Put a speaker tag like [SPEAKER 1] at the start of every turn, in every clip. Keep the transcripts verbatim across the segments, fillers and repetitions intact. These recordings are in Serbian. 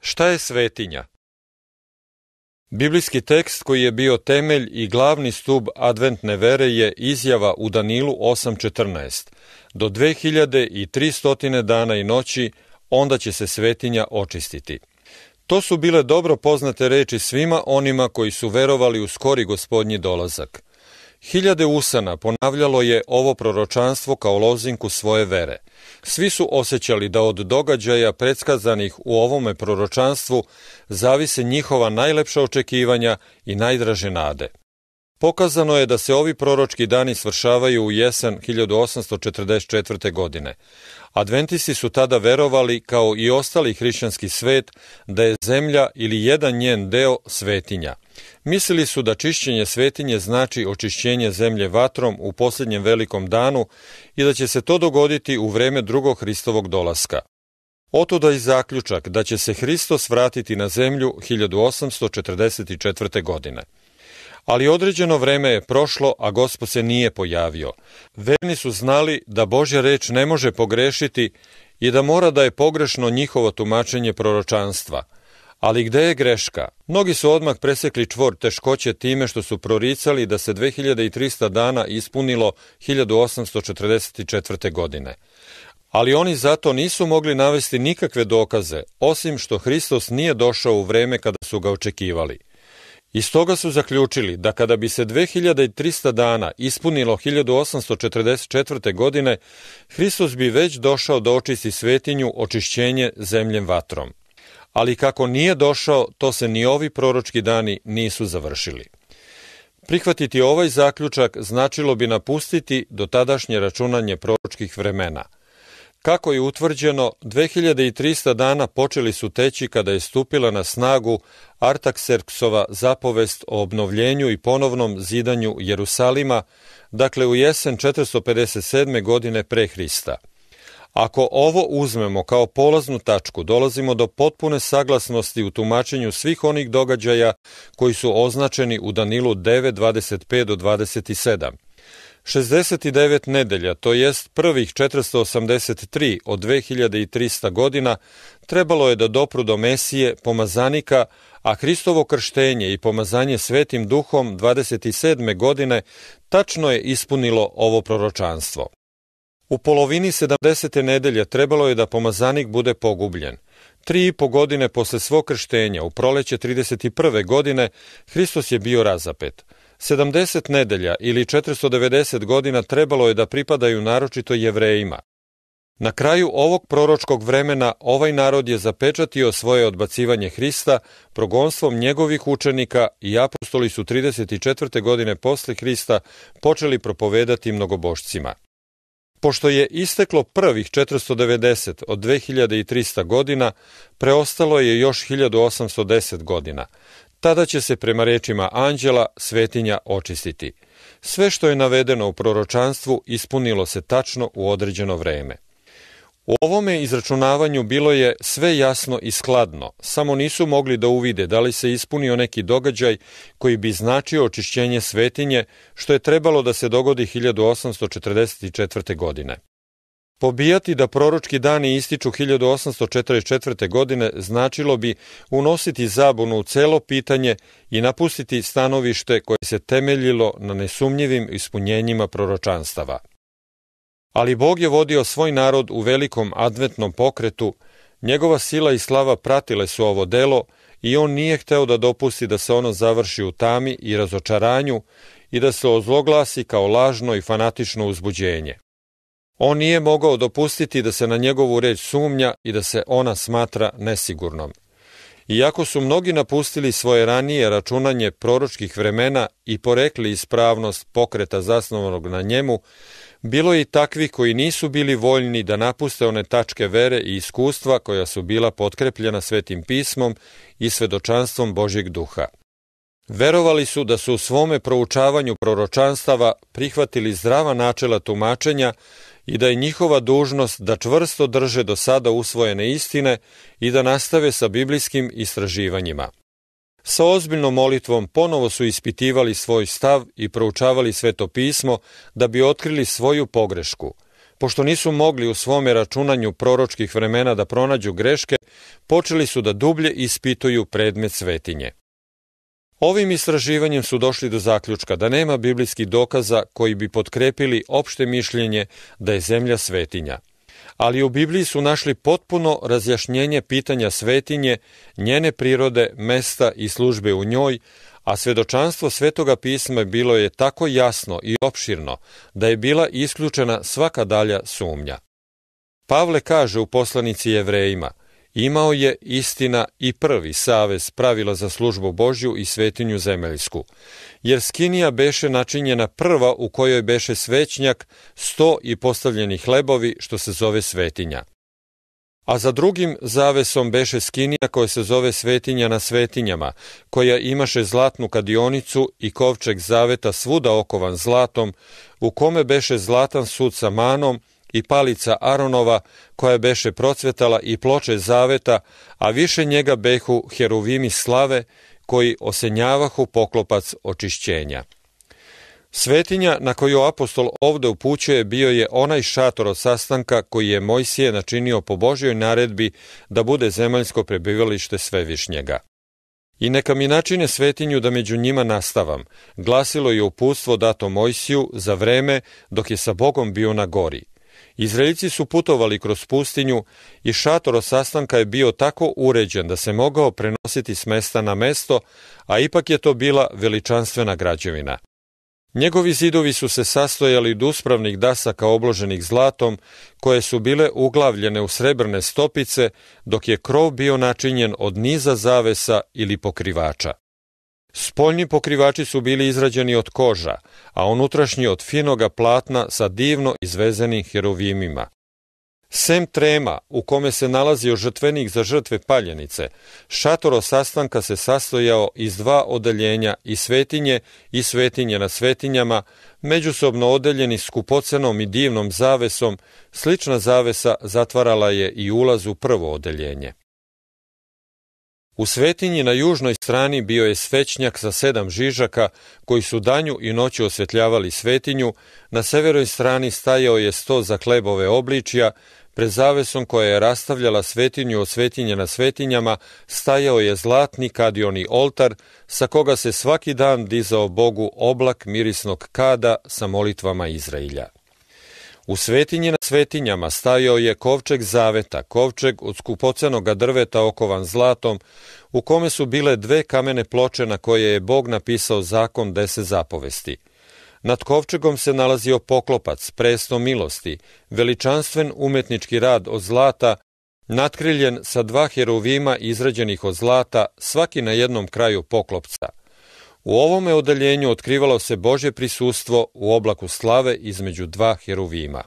[SPEAKER 1] Šta je svetinja? Biblijski tekst koji je bio temelj i glavni stub adventne vere je izjava u Danilu osam četrnaest. Do dve hiljade tristo dana i noći, onda će se svetinja očistiti. To su bile dobro poznate reči svima onima koji su verovali u skori gospodnji dolazak. Hiljade usana ponavljalo je ovo proročanstvo kao lozinku svoje vere. Svi su osjećali da od događaja predskazanih u ovome proročanstvu zavise njihova najlepša očekivanja i najdraže nade. Pokazano je da se ovi proročki dani svršavaju u jesen hiljadu osamsto četrdeset četvrte. godine. Adventisti su tada verovali, kao i ostali hrišćanski svet, da je zemlja ili jedan njen deo svetinja. Mislili su da čišćenje svetinje znači očišćenje zemlje vatrom u posljednjem velikom danu i da će se to dogoditi u vreme drugog Hristovog dolaska. Otuda i zaključak da će se Hristos vratiti na zemlju hiljadu osamsto četrdeset četvrte. godine. Ali određeno vreme je prošlo, a Gospod se nije pojavio. Verni su znali da Božja reč ne može pogrešiti i da mora da je pogrešno njihovo tumačenje proročanstva. Ali gde je greška? Mnogi su odmah presekli čvor teškoće time što su proricali da se dve hiljade tristo dana ispunilo hiljadu osamsto četrdeset četvrte. godine. Ali oni zato nisu mogli navesti nikakve dokaze, osim što Hristos nije došao u vreme kada su ga očekivali. Iz toga su zaključili da kada bi se dve hiljade tristo dana ispunilo hiljadu osamsto četrdeset četvrte. godine, Hristos bi već došao da očisti svetinju očišćenje zemljem vatrom. Ali kako nije došao, to se ni ovi proročki dani nisu završili. Prihvatiti ovaj zaključak značilo bi napustiti do tadašnje računanje proročkih vremena. Kako je utvrđeno, dve hiljade tristo dana počeli su teći kada je stupila na snagu Artakserksova zapovest o obnovljenju i ponovnom zidanju Jerusalima, dakle u jesen četiristo pedeset sedme. godine pre Hrista. Ako ovo uzmemo kao polaznu tačku, dolazimo do potpune saglasnosti u tumačenju svih onih događaja koji su označeni u Danilu devet dvadeset pet do dvadeset sedam. šezdeset devet nedelja, to jest prvih četiristo osamdeset tri od dve hiljade tristo godina, trebalo je da dopru do Mesije, pomazanika, a Hristovo krštenje i pomazanje Svetim Duhom dvadeset sedme. godine tačno je ispunilo ovo proročanstvo. U polovini sedamdesete nedelje trebalo je da pomazanik bude pogubljen. Tri i po godine posle svog krštenja, u proleće trideset prve. godine, Hristos je bio razapet. sedamdeset nedelja ili četiristo devedeset godina trebalo je da pripadaju naročito Jevrejima. Na kraju ovog proročkog vremena ovaj narod je zapečatio svoje odbacivanje Hrista progonstvom njegovih učenika i apostoli su trideset četvrte. godine posle Hrista počeli propovedati mnogobošcima. Pošto je isteklo prvih četiristo devedeset od dve hiljade tristo godina, preostalo je još hiljadu osamsto deset godina. Tada će se prema rečima anđela svetinja očistiti. Sve što je navedeno u proročanstvu ispunilo se tačno u određeno vreme. U ovome izračunavanju bilo je sve jasno i skladno, samo nisu mogli da uvide da li se ispunio neki događaj koji bi značio očišćenje svetinje, što je trebalo da se dogodi hiljadu osamsto četrdeset četvrte. godine. Pobijati da proročki dani ističu hiljadu osamsto četrdeset četvrte. godine značilo bi unositi zabunu u celo pitanje i napustiti stanovište koje se temeljilo na nesumnjivim ispunjenjima proročanstava. Ali Bog je vodio svoj narod u velikom adventnom pokretu, njegova sila i slava pratile su ovo delo i on nije hteo da dopusti da se ono završi u tami i razočaranju i da se ozloglasi kao lažno i fanatično uzbuđenje. On nije mogao dopustiti da se na njegovu reč sumnja i da se ona smatra nesigurnom. Iako su mnogi napustili svoje ranije računanje proročkih vremena i porekli ispravnost pokreta zasnovanog na njemu, bilo je i takvih koji nisu bili voljni da napuste one tačke vere i iskustva koja su bila potkrepljena Svetim pismom i svedočanstvom Božjeg duha. Verovali su da su u svome proučavanju proročanstava prihvatili zdrava načela tumačenja i da je njihova dužnost da čvrsto drže do sada usvojene istine i da nastave sa biblijskim istraživanjima. Sa ozbiljnom molitvom ponovo su ispitivali svoj stav i proučavali Sveto pismo da bi otkrili svoju pogrešku. Pošto nisu mogli u svome računanju proročkih vremena da pronađu greške, počeli su da dublje ispituju predmet svetinje. Ovim istraživanjem su došli do zaključka da nema biblijskih dokaza koji bi potkrepili opšte mišljenje da je zemlja svetinja. Ali u Bibliji su našli potpuno razjašnjenje pitanja svetinje, njene prirode, mesta i službe u njoj, a svedočanstvo Svetoga pisma bilo je tako jasno i opširno da je bila isključena svaka dalja sumnja. Pavle kaže u poslanici Jevrejima: imao je istina i prvi savez pravila za službu Božju i svetinju zemaljsku, jer skinija beše načinjena prva u kojoj beše svećnjak, sto i postavljeni hlebovi, što se zove svetinja. A za drugim zavesom beše skinija koja se zove svetinja na svetinjama, koja imaše zlatnu kadionicu i kovčeg zaveta svuda okovan zlatom, u kome beše zlatan sud sa manom i palica Aronova, koja beše procvetala, i ploče zaveta, a više njega behu heruvimi slave, koji osenjavahu poklopac očišćenja. Svetinja na koju apostol ovde upućuje bio je onaj šator od sastanka koji je Mojsije načinio po Božjoj naredbi da bude zemaljsko prebivalište Svevišnjega. I neka mi načine svetinju da među njima nastavam, glasilo je uputstvo dato Mojsiju za vreme dok je sa Bogom bio na gori. Izraelci su putovali kroz pustinju i šator od sastanka je bio tako uređen da se mogao prenositi s mesta na mesto, a ipak je to bila veličanstvena građevina. Njegovi zidovi su se sastojali od uspravnih dasaka obloženih zlatom, koje su bile uglavljene u srebrne stopice, dok je krov bio načinjen od niza zavesa ili pokrivača. Spoljni pokrivači su bili izrađeni od koža, a unutrašnji od finoga platna sa divno izvezenim heruvimima. Sem trema u kome se nalazio žrtvenik za žrtve paljenice, šator od sastanka se sastojao iz dva odeljenja, i svetinje i svetinje na svetinjama, međusobno odeljeni skupocenom i divnom zavesom. Slična zavesa zatvarala je i ulaz u prvo odeljenje. U svetinji na južnoj strani bio je svećnjak sa sedam žižaka koji su danju i noću osvetljavali svetinju, na severnoj strani stajao je sto za hlebove obličja, pred zavesom koja je rastavljala svetinju od svetinje na svetinjama stajao je zlatni kadioni oltar, sa koga se svaki dan dizao Bogu oblak mirisnog kada sa molitvama Izrailja. U svetinji na svetinjama stajao je kovčeg zaveta, kovčeg od skupocenoga drveta okovan zlatom, u kome su bile dve kamene ploče na koje je Bog napisao zakon deset zapovesti. Nad kovčegom se nalazio poklopac, presto milosti, veličanstven umetnički rad od zlata, natkriljen sa dva heruvima izrađenih od zlata, svaki na jednom kraju poklopca. U ovome odeljenju otkrivalo se Božje prisustvo u oblaku slave između dva heruvima.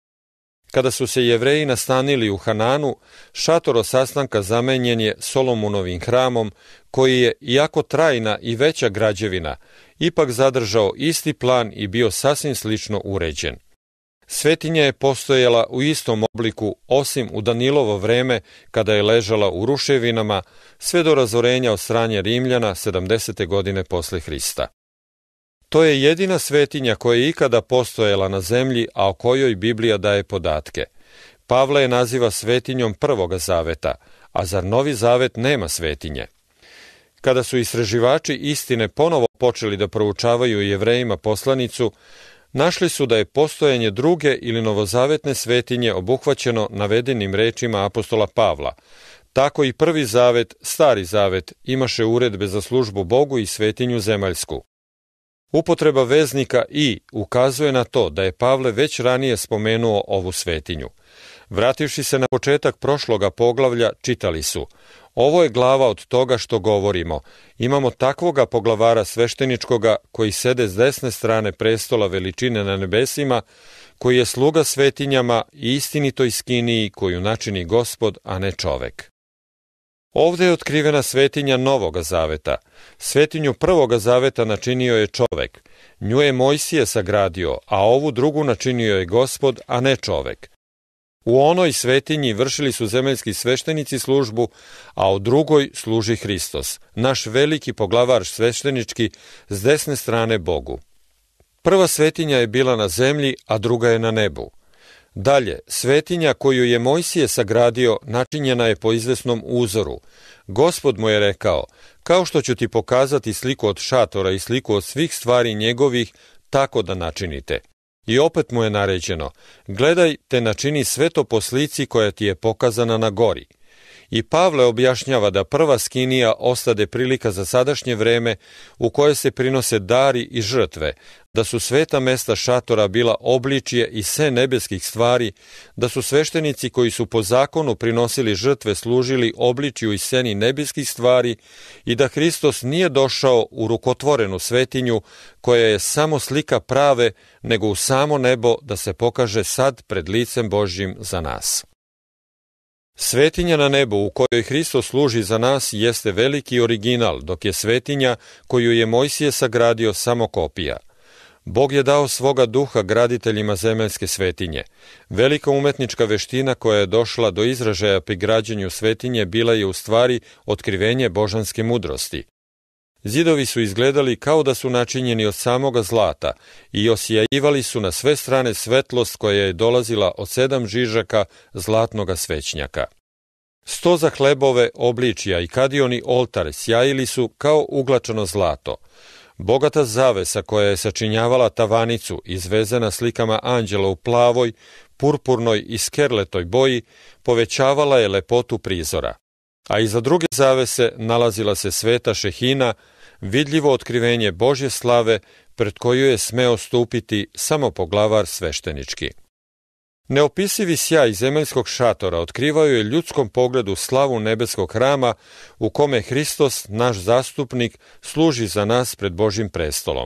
[SPEAKER 1] Kada su se Jevreji nastanili u Hananu, šator od sastanka zamenjen je Solomunovim hramom, koji je, iako trajna i veća građevina, ipak zadržao isti plan i bio sasvim slično uređen. Svetinja je postojala u istom obliku, osim u Danilovo vreme, kada je ležala u ruševinama, sve do razorenja od strane Rimljana sedamdesete godine posle Hrista. To je jedina svetinja koja je ikada postojala na zemlji, a o kojoj Biblija daje podatke. Pavle je naziva svetinjom prvoga zaveta, a zar Novi zavet nema svetinje? Kada su istraživači istine ponovo počeli da proučavaju Jevrejima poslanicu, našli su da je postojanje druge ili novozavetne svetinje obuhvaćeno navedenim rečima apostola Pavla. Tako i prvi zavet, stari zavet, imaše uredbe za službu Bogu i svetinju zemaljsku. Upotreba veznika i ukazuje na to da je Pavle već ranije spomenuo ovu svetinju. Vrativši se na početak prošloga poglavlja, čitali su: ovo je glava od toga što govorimo. Imamo takvoga poglavara svešteničkoga koji sede s desne strane prestola veličine na nebesima, koji je sluga svetinjama i istinitoj skiniji koju načini Gospod, a ne čovek. Ovde je otkrivena svetinja Novoga zaveta. Svetinju Prvoga zaveta načinio je čovek. Nju je Mojsije sagradio, a ovu drugu načinio je Gospod, a ne čovek. U onoj svetinji vršili su zemaljski sveštenici službu, a u drugoj služi Hristos, naš veliki poglavar sveštenički, s desne strane Bogu. Prva svetinja je bila na zemlji, a druga je na nebu. Dalje, svetinja koju je Mojsije sagradio načinjena je po izvesnom uzoru. Gospod mu je rekao, kao što ću ti pokazati sliku od šatora i sliku od svih stvari njegovih, tako da načinite. I opet mu je naređeno, gledaj te načini sve to po slici koja ti je pokazana na gori. I Pavle objašnjava da prva skinija ostade prilika za sadašnje vreme u kojoj se prinose dari i žrtve, da su sveta mesta šatora bila obličje i sve nebeskih stvari, da su sveštenici koji su po zakonu prinosili žrtve služili obličju i seni nebeskih stvari i da Hristos nije došao u rukotvorenu svetinju koja je samo slika prave, nego u samo nebo da se pokaže sad pred licem Božjim za nas. Svetinja na nebu u kojoj Hristos služi za nas jeste veliki original, dok je svetinja koju je Mojsije sagradio samo kopija. Bog je dao svoga duha graditeljima zemaljske svetinje. Velika umetnička veština koja je došla do izražaja pri građenju svetinje bila je u stvari otkrivenje božanske mudrosti. Zidovi su izgledali kao da su načinjeni od samoga zlata i osijajivali su na sve strane svetlost koja je dolazila od sedam žižaka zlatnoga svećnjaka. Sto za hlebove, obličja i kadioni oltar sjajili su kao uglačano zlato. Bogata zavesa koja je sačinjavala tavanicu, izvezena slikama anđela u plavoj, purpurnoj i skerletoj boji, povećavala je lepotu prizora. A iza druge zavese nalazila se sveta šehina, vidljivo otkrivenje Božje slave pred koju je smeo stupiti samo poglavar sveštenički. Neopisivi sjaj zemaljskog šatora otkrivao je ljudskom pogledu slavu nebeskog hrama u kome Hristos, naš zastupnik, služi za nas pred Božjim prestolom.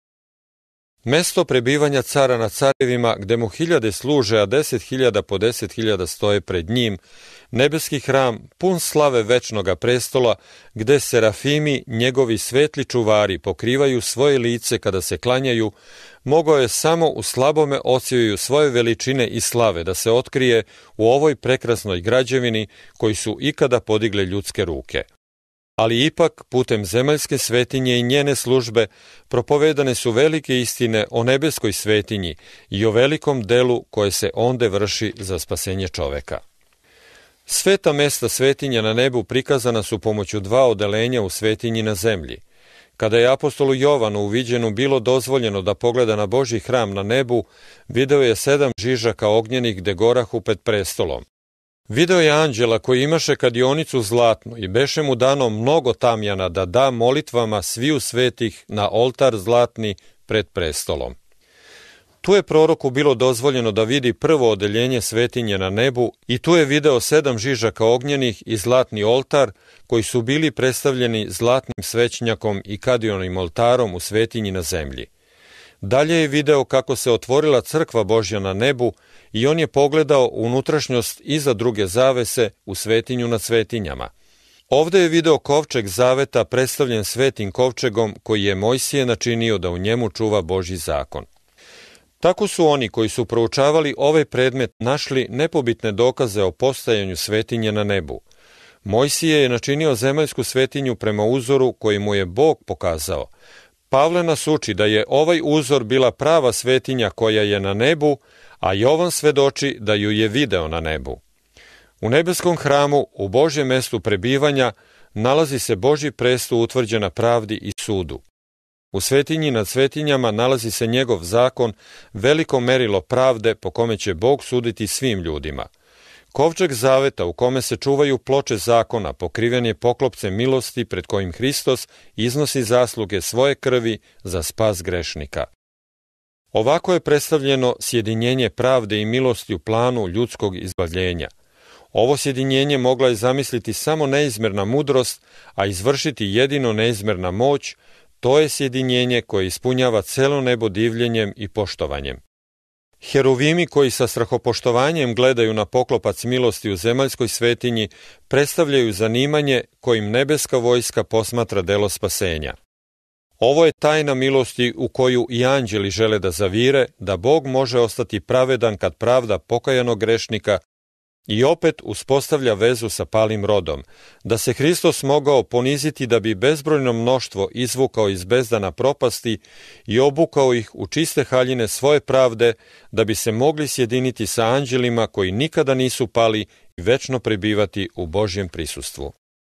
[SPEAKER 1] Mesto prebivanja cara na carevima, gde mu hiljade služe, a deset hiljada po deset hiljada stoje pred njim, nebeski hram, pun slave večnoga prestola, gde serafimi, njegovi svetli čuvari, pokrivaju svoje lice kada se klanjaju, mogao je samo u slabome odsjeju svoje veličine i slave da se otkrije u ovoj prekrasnoj građevini koji su ikada podigle ljudske ruke. Ali ipak, putem zemaljske svetinje i njene službe, propovedane su velike istine o nebeskoj svetinji i o velikom delu koje se onde vrši za spasenje čoveka. Sveta mesta svetinja na nebu prikazana su pomoću dva odelenja u svetinji na zemlji. Kada je apostolu Jovanu u viđenu bilo dozvoljeno da pogleda na Božji hram na nebu, video je sedam žižaka ognjenih gde gorahu pred prestolom. Video je anđela koji imaše kadionicu zlatnu i beše mu dano mnogo tamjana da da molitvama sviju svetih na oltar zlatni pred prestolom. Tu je proroku bilo dozvoljeno da vidi prvo odeljenje svetinje na nebu i tu je video sedam žižaka ognjenih i zlatni oltar koji su bili predstavljeni zlatnim svećnjakom i kadionim oltarom u svetinji na zemlji. Dalje je video kako se otvorila crkva Božja na nebu i on je pogledao unutrašnjost iza druge zavese u svetinju nad svetinjama. Ovde je video kovčeg zaveta predstavljen svetim kovčegom koji je Mojsije načinio da u njemu čuva Božji zakon. Tako su oni koji su proučavali ovaj predmet našli nepobitne dokaze o postajanju svetinje na nebu. Mojsije je načinio zemaljsku svetinju prema uzoru koji mu je Bog pokazao. Pavle nas uči da je ovaj uzor bila prava svetinja koja je na nebu, a Jovan svedoči da ju je video na nebu. U nebeskom hramu, u Božjem mestu prebivanja, nalazi se Božji presto utvrđen na pravdi i sudu. U svetinji nad svetinjama nalazi se njegov zakon, veliko merilo pravde po kome će Bog suditi svim ljudima. Kovčeg zaveta u kome se čuvaju ploče zakona pokriven je poklopcem milosti pred kojim Hristos iznosi zasluge svoje krvi za spas grešnika. Ovako je predstavljeno sjedinjenje pravde i milosti u planu ljudskog izbavljenja. Ovo sjedinjenje mogla je zamisliti samo neizmerna mudrost, a izvršiti jedino neizmerna moć. To je sjedinjenje koje ispunjava celo nebo divljenjem i poštovanjem. Heruvimi koji sa strahopoštovanjem gledaju na poklopac milosti u zemaljskoj svetinji predstavljaju zanimanje kojim nebeska vojska posmatra delo spasenja. Ovo je tajna milosti u koju i anđeli žele da zavire, da Bog može ostati pravedan kad pravda pokajanog grešnika I opet uspostavlja vezu sa palim rodom, da se Hristos mogao poniziti da bi bezbrojno mnoštvo izvukao iz bezdana propasti i obukao ih u čiste haljine svoje pravde, da bi se mogli sjediniti sa anđelima koji nikada nisu pali i večno prebivati u Božjem prisustvu.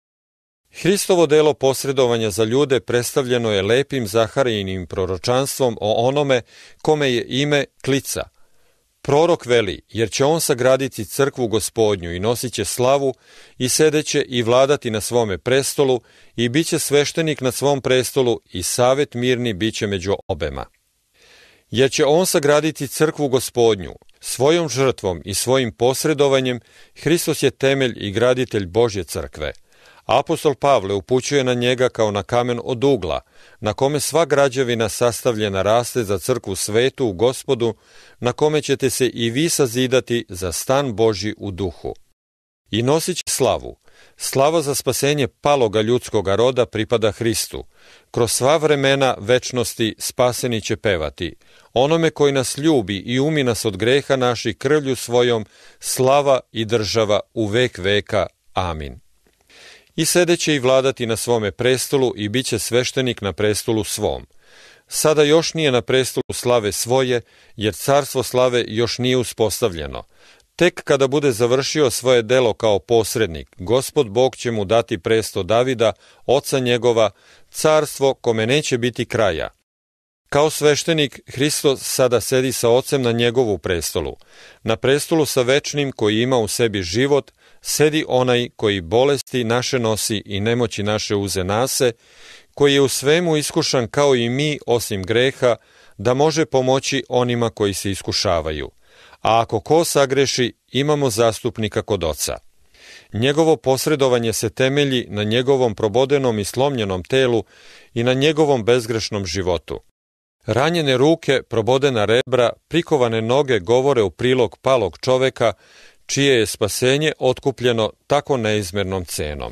[SPEAKER 1] Hristovo delo posredovanja za ljude predstavljeno je lepim Zaharijinim proročanstvom o onome kome je ime Klica. Prorok veli, jer će on sagraditi crkvu Gospodnju i nosit će slavu i sedeće i vladati na svome prestolu i bit će sveštenik na svom prestolu i savet mirni bit će među obema. Jer će on sagraditi crkvu Gospodnju, svojom žrtvom i svojim posredovanjem Hristos je temelj i graditelj Božje crkve. Apostol Pavle upućuje na njega kao na kamen od ugla, na kome sva građevina sastavljena raste za crkvu svetu u Gospodu, na kome ćete se i vi sazidati za stan Božji u duhu. I nosit će slavu. Slava za spasenje paloga ljudskoga roda pripada Hristu. Kroz sva vremena večnosti spaseni će pevati. Onome koji nas ljubi i umi nas od greha naših krvlju svojom, slava i država u vek veka. Amin. I sedeće i vladati na svome prestolu i bit će sveštenik na prestolu svom. Sada još nije na prestolu slave svoje, jer carstvo slave još nije uspostavljeno. Tek kada bude završio svoje delo kao posrednik, Gospod Bog će mu dati presto Davida, oca njegova, carstvo kome neće biti kraja. Kao sveštenik, Hristos sada sedi sa ocem na njegovu prestolu. Na prestolu sa večnim koji ima u sebi život, sedi onaj koji bolesti naše nosi i nemoći naše uze nase, koji je u svemu iskušan kao i mi osim greha, da može pomoći onima koji se iskušavaju. A ako ko sagreši, imamo zastupnika kod Oca. Njegovo posredovanje se temelji na njegovom probodenom i slomljenom telu i na njegovom bezgrešnom životu. Ranjene ruke, probodena rebra, prikovane noge govore u prilog palog čoveka, čije je spasenje otkupljeno tako neizmernom cenom.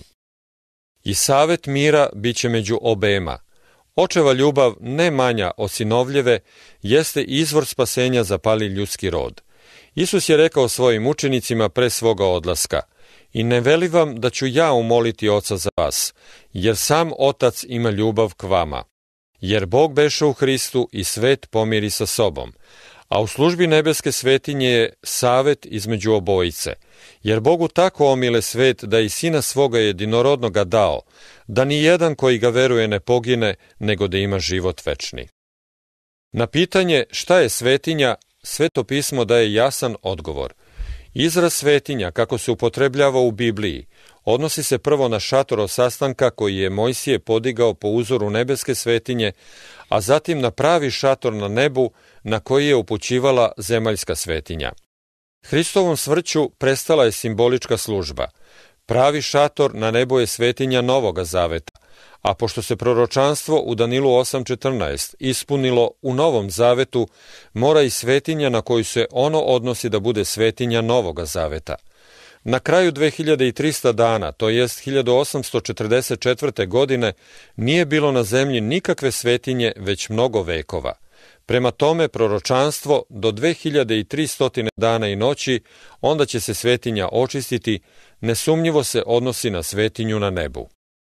[SPEAKER 1] I savet mira bit će među obema. Očeva ljubav, ne manja od sinovljeve, jeste izvor spasenja za pali ljudski rod. Isus je rekao svojim učenicima pre svoga odlaska: I ne veli vam da ću ja umoliti Oca za vas, jer sam Otac ima ljubav k vama. Jer Bog beše u Hristu i svet pomiri sa sobom, a u službi nebeske svetinje je savet između obojice. Jer Bogu tako omile svet da i Sina svoga jedinorodnoga dao, da ni jedan koji ga veruje ne pogine, nego da ima život večni. Na pitanje šta je svetinja, Sveto pismo daje jasan odgovor. Izraz svetinja, kako se upotrebljava u Bibliji, odnosi se prvo na šator sastanka koji je Mojsije podigao po uzoru nebeske svetinje, a zatim na pravi šator na nebu na koji je upućivala zemaljska svetinja. Hristovom smrću prestala je simbolička služba. Pravi šator na nebu je svetinja Novoga zaveta, a pošto se proročanstvo u Danilu osam četrnaest ispunilo u Novom zavetu, mora i svetinja na koju se ono odnosi da bude svetinja Novoga zaveta. Na kraju dve hiljade trista dana, to jest hiljadu osamsto četrdeset četvrte. godine, nije bilo na zemlji nikakve svetinje već mnogo vekova. Prema tome, proročanstvo do dve hiljade tristo dana i noći, onda će se svetinja očistiti, nesumnjivo se odnosi na svetinju na nebu.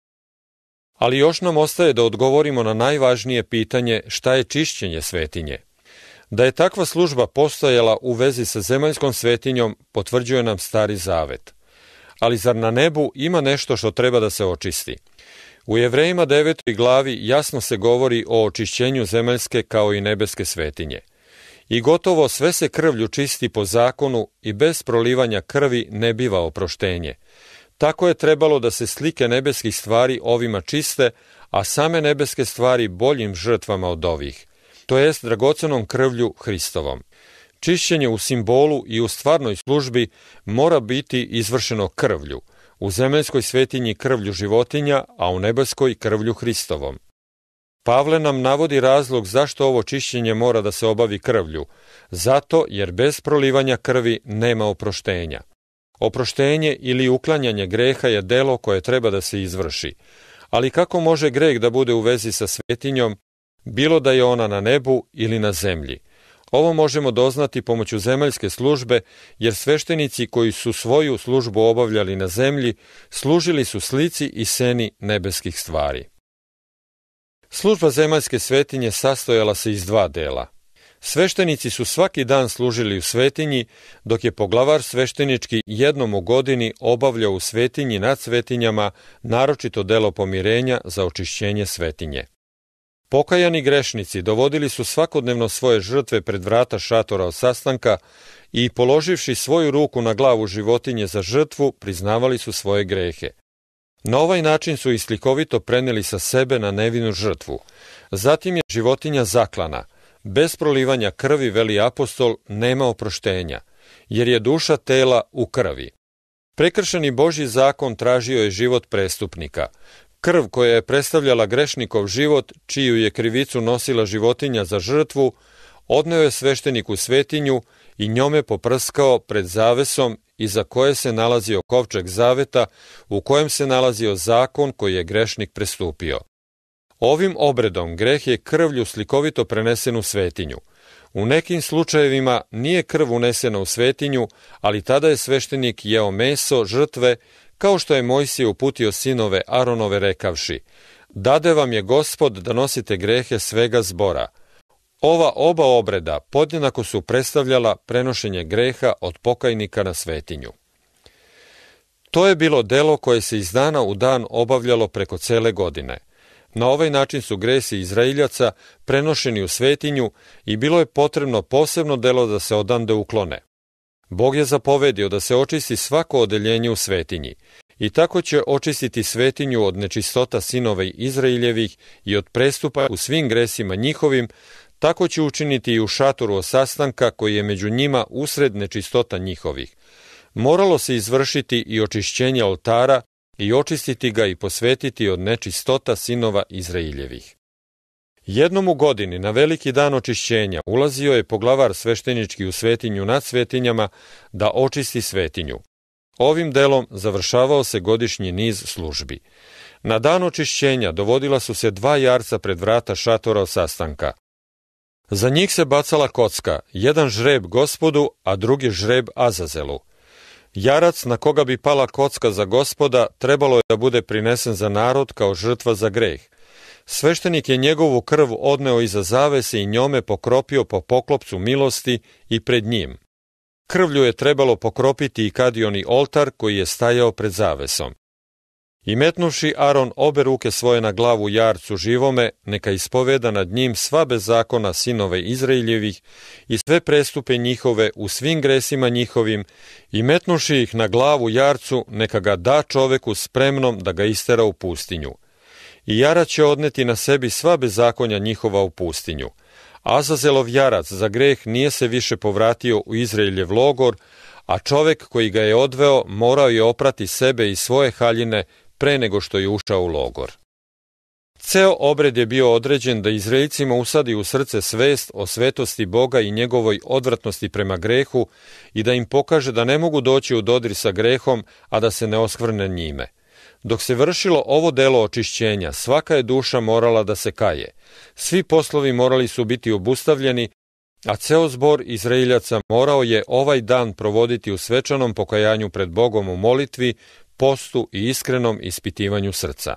[SPEAKER 1] Ali još nam ostaje da odgovorimo na najvažnije pitanje šta je čišćenje svetinje. Da je takva služba postojala u vezi sa zemaljskom svetinjom, potvrđuje nam Stari zavet. Ali zar na nebu ima nešto što treba da se očisti? U Jevrejima devetoj glavi jasno se govori o očišćenju zemaljske kao i nebeske svetinje. I gotovo sve se krvlju čisti po zakonu i bez prolivanja krvi ne biva oproštenje. Tako je trebalo da se slike nebeskih stvari ovima čiste, a same nebeske stvari boljim žrtvama od ovih, to jest dragocenom krvlju Hristovom. Čišćenje u simbolu i u stvarnoj službi mora biti izvršeno krvlju, u zemaljskoj svetinji krvlju životinja, a u nebeskoj krvlju Hristovom. Pavle nam navodi razlog zašto ovo čišćenje mora da se obavi krvlju, zato jer bez prolivanja krvi nema oproštenja. Oproštenje ili uklanjanje greha je delo koje treba da se izvrši. Ali kako može greh da bude u vezi sa svetinjom, bilo da je ona na nebu ili na zemlji? Ovo možemo doznati pomoću zemaljske službe, jer sveštenici koji su svoju službu obavljali na zemlji, služili su slici i seni nebeskih stvari. Služba zemaljske svetinje sastojala se iz dva dela. Sveštenici su svaki dan služili u svetinji, dok je poglavar sveštenički jednom u godini obavljao u svetinji nad svetinjama naročito delo pomirenja za očišćenje svetinje. Pokajani grešnici dovodili su svakodnevno svoje žrtve pred vrata šatora od sastanka i, položivši svoju ruku na glavu životinje za žrtvu, priznavali su svoje grehe. Na ovaj način su ih slikovito preneli sa sebe na nevinu žrtvu. Zatim je životinja zaklana. Bez prolivanja krvi, veli apostol, nema oproštenja, jer je duša tela u krvi. Prekršeni Božji zakon tražio je život prestupnika. Krv koja je predstavljala grešnikov život, čiju je krivicu nosila životinja za žrtvu, odneo je sveštenik u svetinju i njome poprskao pred zavesom iza koje se nalazio kovčeg zaveta, u kojem se nalazio zakon koji je grešnik prestupio. Ovim obredom greh je krvlju slikovito prenesen u svetinju. U nekim slučajevima nije krv unesena u svetinju, ali tada je sveštenik jeo meso žrtve, kao što je Mojsije uputio sinove Aronove rekavši: dade vam je Gospod da nosite grehe svega zbora. Ova oba obreda podjednako su predstavljala prenošenje greha od pokajnika na svetinju. To je bilo delo koje se iz dana u dan obavljalo preko cele godine. Na ovaj način su gresi Izraeljaca prenošeni u svetinju i bilo je potrebno posebno delo da se odande uklone. Bog je zapovedio da se očisti svako odeljenje u svetinji i tako će očistiti svetinju od nečistota sinova Izraeljevih i od prestupa u svim gresima njihovim, tako će učiniti i u šatoru od sastanka koji je među njima usred nečistota njihovih. Moralo se izvršiti i očišćenje oltara i očistiti ga i posvetiti od nečistota sinova Izraeljevih. Jednom u godini, na veliki dan očišćenja, ulazio je poglavar sveštenički u svetinju nad svetinjama da očisti svetinju. Ovim delom završavao se godišnji niz službi. Na dan očišćenja dovodila su se dva jarca pred vrata šatora od sastanka. Za njih se bacala kocka, jedan žreb Gospodu, a drugi žreb Azazelu. Jarac na koga bi pala kocka za Gospoda trebalo je da bude prinesen za narod kao žrtva za greh. Sveštenik je njegovu krv odneo iza zavese i njome pokropio po poklopcu milosti i pred njim. Krvlju je trebalo pokropiti i kadioni oltar koji je stajao pred zavesom. I metnuvši Aron obe ruke svoje na glavu jarcu živome, neka ispoveda nad njim sva bezakona sinove Izraeljevih i sve prestupe njihove u svim gresima njihovim, i metnuši ih na glavu jarcu, neka ga da čoveku spremnom da ga istera u pustinju. I jarac će odneti na sebi sva bezakonja njihova u pustinju. Azazelov jarac za greh nije se više povratio u Izraeljev logor, a čovek koji ga je odveo morao je oprati sebe i svoje haljine pre nego što je ušao u logor. Ceo obred je bio određen da Izraeljcima usadi u srce svest o svetosti Boga i njegovoj odvratnosti prema grehu i da im pokaže da ne mogu doći u dodir sa grehom, a da se ne oskvrne njime. Dok se vršilo ovo delo očišćenja, svaka je duša morala da se kaje. Svi poslovi morali su biti obustavljeni, a ceo zbor Izraeljaca morao je ovaj dan provoditi u svečanom pokajanju pred Bogom u molitvi, postu i iskrenom ispitivanju srca.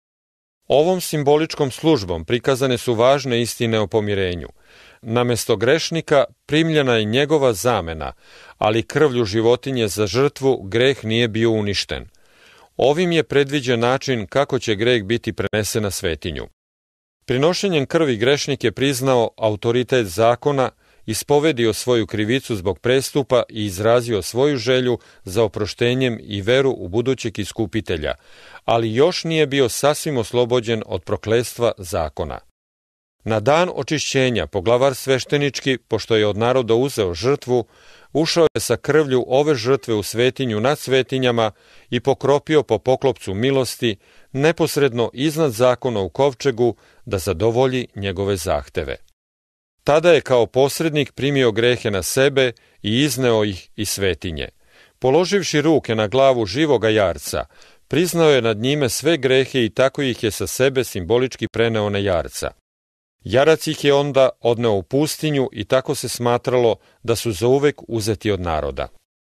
[SPEAKER 1] Ovom simboličkom službom prikazane su važne istine o pomirenju. Namesto grešnika primljena je njegova zamena, ali krvlju životinje za žrtvu greh nije bio uništen. Ovim je predviđen način kako će greh biti prenesen na svetinju. Prinošenjem krvi grešnik je priznao autoritet zakona, ispovedio svoju krivicu zbog prestupa i izrazio svoju želju za oproštenjem i veru u budućeg iskupitelja, ali još nije bio sasvim oslobođen od prokletstva zakona. Na dan očišćenja poglavar sveštenički, pošto je od naroda uzeo žrtvu, ušao je sa krvlju ove žrtve u svetinju nad svetinjama i pokropio po poklopcu milosti neposredno iznad zakona u kovčegu da zadovolji njegove zahteve. Tada je kao posrednik primio grehe na sebe i izneo ih iz svetinje. Položivši ruke na glavu živoga jarca, priznao je nad njime sve grehe i tako ih je sa sebe simbolički preneo na jarca. Jarac ih je onda odneo u pustinju i tako se smatralo da su zauvek uzeti od naroda.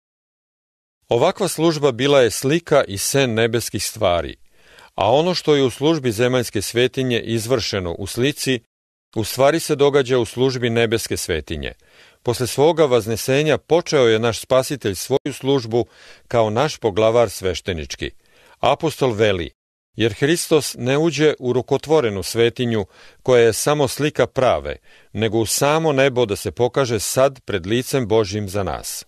[SPEAKER 1] Ovakva služba bila je slika i sen nebeskih stvari, a ono što je u službi zemaljske svetinje izvršeno u slici, u stvari se događa u službi nebeske svetinje. Posle svoga vaznesenja počeo je naš Spasitelj svoju službu kao naš poglavar sveštenički. Apostol veli, jer Hristos ne uđe u rukotvorenu svetinju koja je samo slika prave, nego u samo nebo da se pokaže sad pred licem Božjim za nas.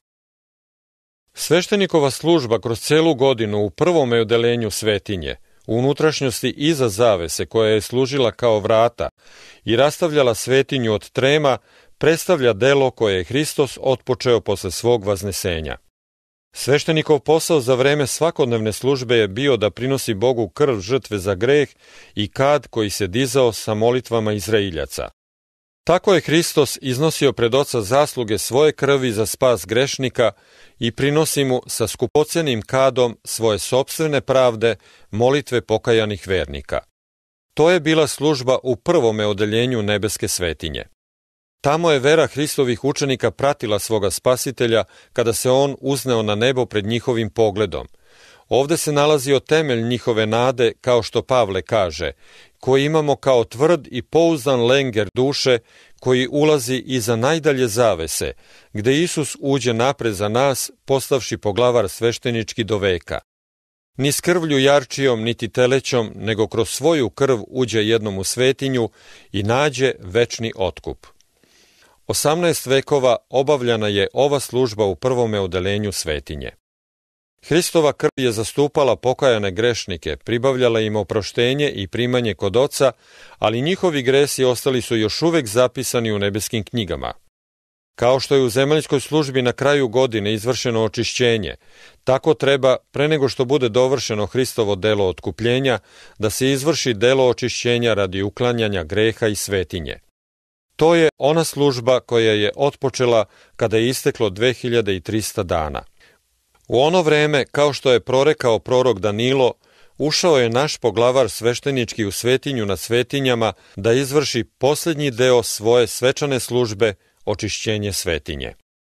[SPEAKER 1] Sveštenikova služba kroz celu godinu u prvome odelenju svetinje, u unutrašnjosti iza zavese koja je služila kao vrata i rastavljala svetinju od trema, predstavlja delo koje je Hristos otpočeo posle svog vaznesenja. Sveštenikov posao za vreme svakodnevne službe je bio da prinosi Bogu krv žrtve za greh i kad koji se dizao sa molitvama Izraeljaca. Tako je Hristos iznosio pred Oca zasluge svoje krvi za spas grešnika i prinosi mu sa skupocenim kadom svoje sopstvene pravde, molitve pokajanih vernika. To je bila služba u prvome odeljenju nebeske svetinje. Tamo je vera Hristovih učenika pratila svoga Spasitelja kada se on uzneo na nebo pred njihovim pogledom. Ovde se nalazio temelj njihove nade, kao što Pavle kaže, koji imamo kao tvrd i pouzdan lenger duše, koji ulazi iza najdalje zavese, gde Isus uđe napred za nas, postavši poglavar sveštenički do veka. Ni s krvlju jarčijom, niti telećom, nego kroz svoju krv uđe jednom u svetinju i nađe večni otkup. Osamnaest vekova obavljana je ova služba u prvome odelenju svetinje. Hristova krv je zastupala pokajane grešnike, pribavljala im oproštenje i primanje kod Oca, ali njihovi gresi ostali su još uvek zapisani u nebeskim knjigama. Kao što je u zemaljskoj službi na kraju godine izvršeno očišćenje, tako treba, pre nego što bude dovršeno Hristovo delo otkupljenja, da se izvrši delo očišćenja radi uklanjanja greha i svetinje. To je ona služba koja je otpočela kada je isteklo dve hiljade trista dana. U ono vreme, kao što je prorekao prorok Danilo, ušao je naš poglavar sveštenički u svetinju na svetinjama da izvrši posljednji deo svoje svečane službe, očišćenje svetinje.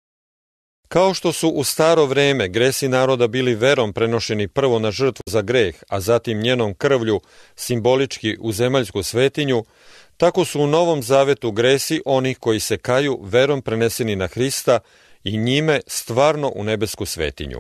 [SPEAKER 1] Kao što su u staro vreme gresi naroda bili verom prenošeni prvo na žrtvu za greh, a zatim njenom krvlju simbolički u zemaljsku svetinju, tako su u Novom Zavetu gresi onih koji se kaju verom preneseni na Hrista i njime stvarno u nebesku svetinju.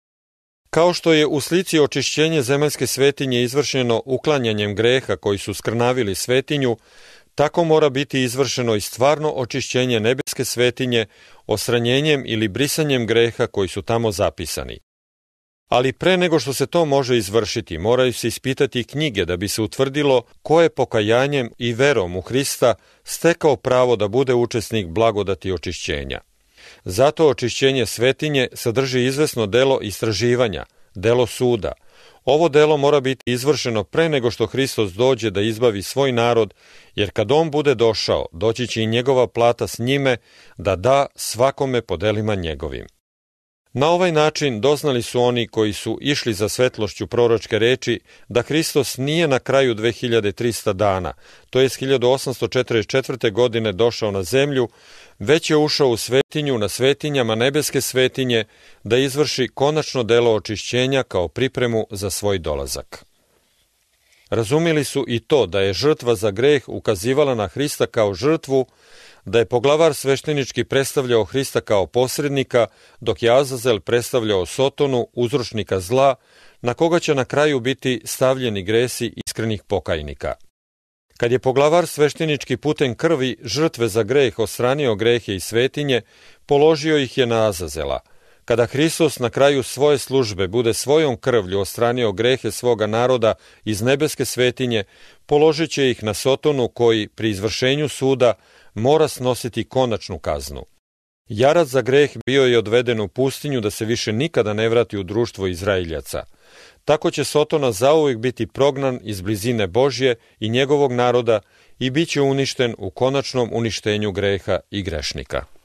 [SPEAKER 1] Kao što je u slici očišćenje zemaljske svetinje izvršeno uklanjanjem greha koji su skrnavili svetinju, tako mora biti izvršeno i stvarno očišćenje nebeske svetinje osranjenjem ili brisanjem greha koji su tamo zapisani. Ali pre nego što se to može izvršiti, moraju se ispitati knjige da bi se utvrdilo ko je pokajanjem i verom u Hrista stekao pravo da bude učesnik blagodati očišćenja. Zato očišćenje svetinje sadrži izvesno delo istraživanja, delo suda. Ovo delo mora biti izvršeno pre nego što Hristos dođe da izbavi svoj narod, jer kad on bude došao, doći će i njegova plata s njime da da svakome po delima njegovim. Na ovaj način doznali su oni koji su išli za svetlošću proročke reči da Hristos nije na kraju dve hiljade trista dana, to je hiljadu osamsto četrdeset četvrte. godine došao na zemlju, već je ušao u svetinju na svetinjama nebeske svetinje da izvrši konačno delo očišćenja kao pripremu za svoj dolazak. Razumili su i to da je žrtva za greh ukazivala na Hrista kao žrtvu, da je poglavar sveštenički predstavljao Hrista kao posrednika, dok je Azazel predstavljao Sotonu, uzročnika zla, na koga će na kraju biti stavljeni gresi iskrenih pokajnika. Kad je poglavar sveštenički putem krvi žrtve za greh odstranio grehe i svetinje, položio ih je na Azazela. Kada Hristos na kraju svoje službe bude svojom krvlju odstranio grehe svoga naroda iz nebeske svetinje, položit će ih na Sotonu koji pri izvršenju suda mora snositi konačnu kaznu. Jarac za greh bio je odveden u pustinju da se više nikada ne vrati u društvo Izraeljaca. Tako će Sotona zauvijek biti prognan iz blizine Božje i njegovog naroda i bit će uništen u konačnom uništenju greha i grešnika.